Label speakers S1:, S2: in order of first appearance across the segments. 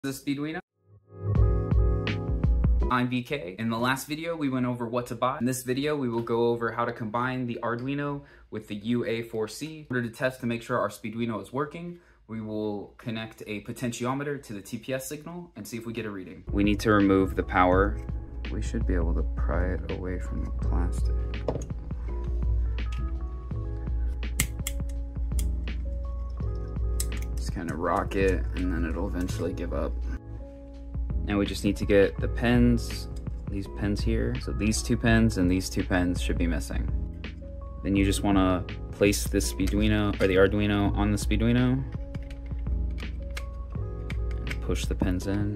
S1: This is Speeduino. I'm BK. In the last video, we went over what to buy. In this video, we will go over how to combine the Arduino with the UA4C. In order to test to make sure our Speeduino is working, we will connect a potentiometer to the TPS signal and see if we get a reading. We need to remove the power. We should be able to pry it away from the plastic. Just kind of rock it and then it'll eventually give up. Now we just need to get the pins, these pins here. So these two pins and these two pins should be missing. Then you just want to place the Speeduino or the Arduino on the Speeduino. Push the pins in.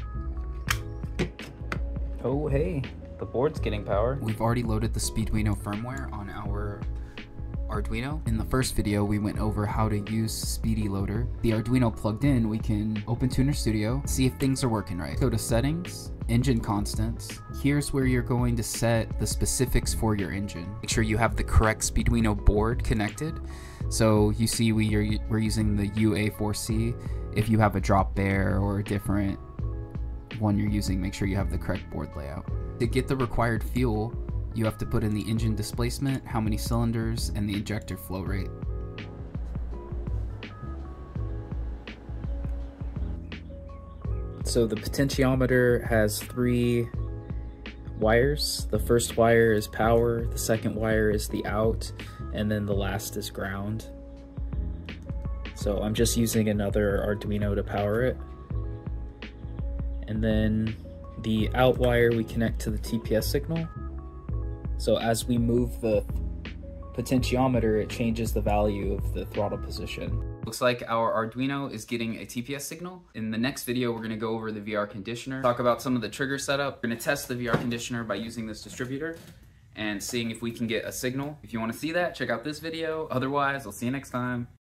S1: Oh, hey, the board's getting power. We've already loaded the Speeduino firmware on our Arduino. In the first video, we went over how to use Speedy Loader. The Arduino plugged in, we can open TunerStudio, see if things are working right. Go to Settings, Engine Constants. Here's where you're going to set the specifics for your engine. Make sure you have the correct Speeduino board connected. So you see we're using the UA4C. If you have a drop bear or a different one you're using, make sure you have the correct board layout. To get the required fuel, you have to put in the engine displacement, how many cylinders, and the injector flow rate. So the potentiometer has 3 wires. The first wire is power, the second wire is the out, and then the last is ground. So I'm just using another Arduino to power it. And then the out wire we connect to the TPS signal. So as we move the potentiometer, it changes the value of the throttle position. Looks like our Arduino is getting a TPS signal. In the next video, we're gonna go over the VR conditioner, talk about some of the trigger setup. We're gonna test the VR conditioner by using this distributor and seeing if we can get a signal. If you wanna see that, check out this video. Otherwise, I'll see you next time.